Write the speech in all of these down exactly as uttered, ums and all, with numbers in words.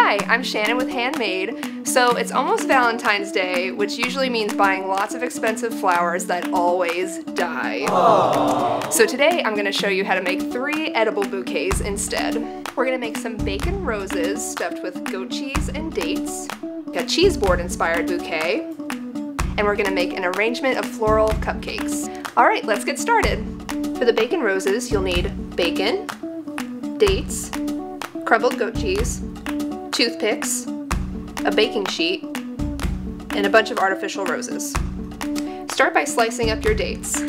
Hi, I'm Shannon with Handmade. So it's almost Valentine's Day, which usually means buying lots of expensive flowers that always die. Aww. So today I'm going to show you how to make three edible bouquets instead. We're going to make some bacon roses stuffed with goat cheese and dates, a cheese board inspired bouquet, and we're going to make an arrangement of floral cupcakes. Alright, let's get started. For the bacon roses, you'll need bacon, dates, crumbled goat cheese, toothpicks, a baking sheet, and a bunch of artificial roses. Start by slicing up your dates.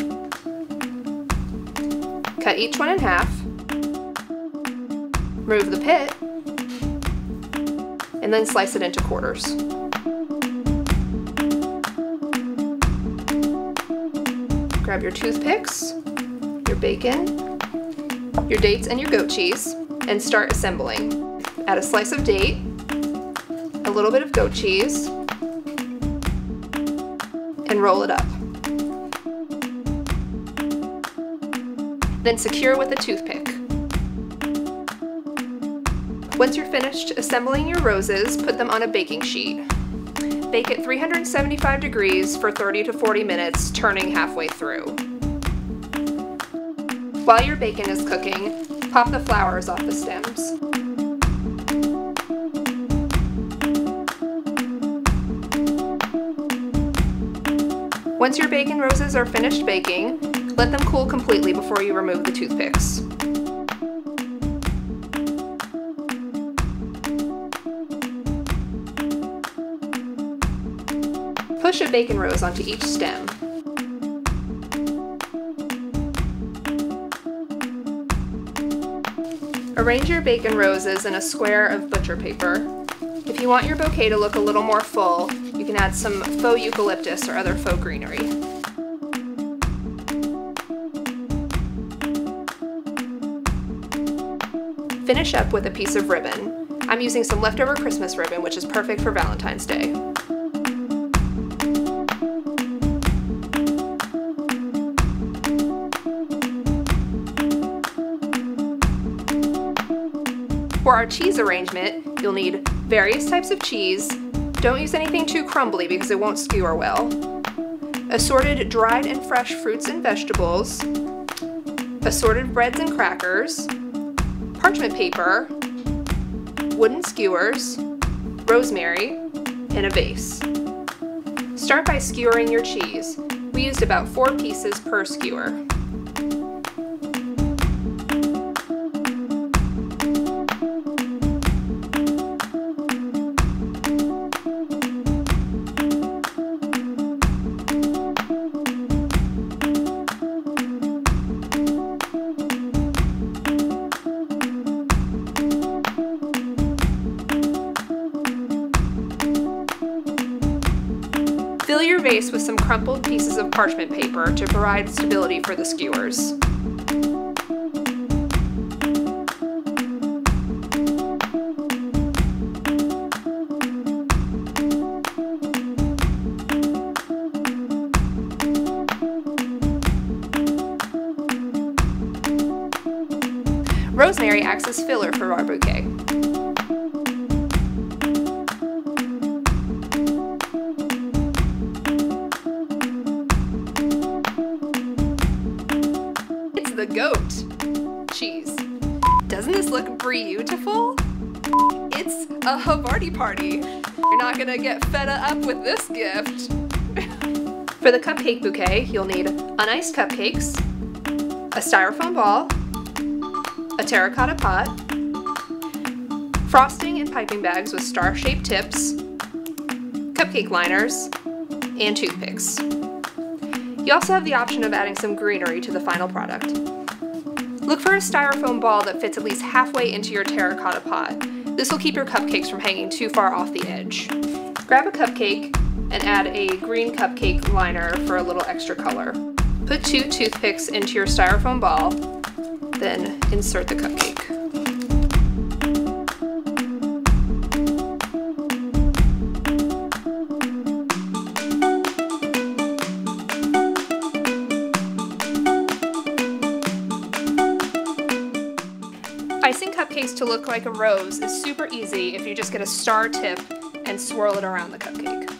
Cut each one in half, remove the pit, and then slice it into quarters. Grab your toothpicks, your bacon, your dates, and your goat cheese, and start assembling. Add a slice of date, a little bit of goat cheese, and roll it up. Then secure with a toothpick. Once you're finished assembling your roses, put them on a baking sheet. Bake at three hundred seventy-five degrees for thirty to forty minutes, turning halfway through. While your bacon is cooking, pop the flowers off the stems. Once your bacon roses are finished baking, let them cool completely before you remove the toothpicks. Push a bacon rose onto each stem. Arrange your bacon roses in a square of butcher paper. If you want your bouquet to look a little more full, you can add some faux eucalyptus or other faux greenery. Finish up with a piece of ribbon. I'm using some leftover Christmas ribbon, which is perfect for Valentine's Day. For our cheese arrangement, you'll need various types of cheese. Don't use anything too crumbly because it won't skewer well. Assorted dried and fresh fruits and vegetables, assorted breads and crackers, parchment paper, wooden skewers, rosemary, and a vase. Start by skewering your cheese. We used about four pieces per skewer. Fill your vase with some crumpled pieces of parchment paper to provide stability for the skewers. Rosemary acts as filler for our bouquet. The goat cheese. Doesn't this look beautiful? It's a Havarti party. You're not gonna get fed up with this gift. For the cupcake bouquet, you'll need uniced cupcakes, a styrofoam ball, a terracotta pot, frosting and piping bags with star-shaped tips, cupcake liners, and toothpicks. You also have the option of adding some greenery to the final product. Look for a styrofoam ball that fits at least halfway into your terracotta pot. This will keep your cupcakes from hanging too far off the edge. Grab a cupcake and add a green cupcake liner for a little extra color. Put two toothpicks into your styrofoam ball, then insert the cupcake. Icing cupcakes to look like a rose is super easy if you just get a star tip and swirl it around the cupcake.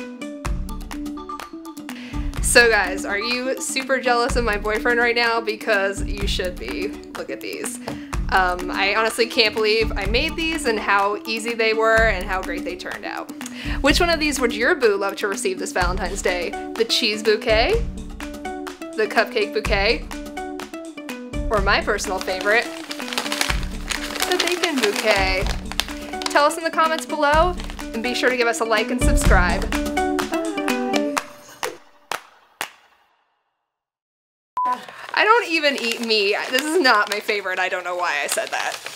So guys, are you super jealous of my boyfriend right now? Because you should be. Look at these. Um, I honestly can't believe I made these and how easy they were and how great they turned out. Which one of these would your boo love to receive this Valentine's Day? The cheese bouquet? The cupcake bouquet? Or my personal favorite, the bacon bouquet? Tell us in the comments below and be sure to give us a like and subscribe. I don't even eat meat. This is not my favorite. I don't know why I said that.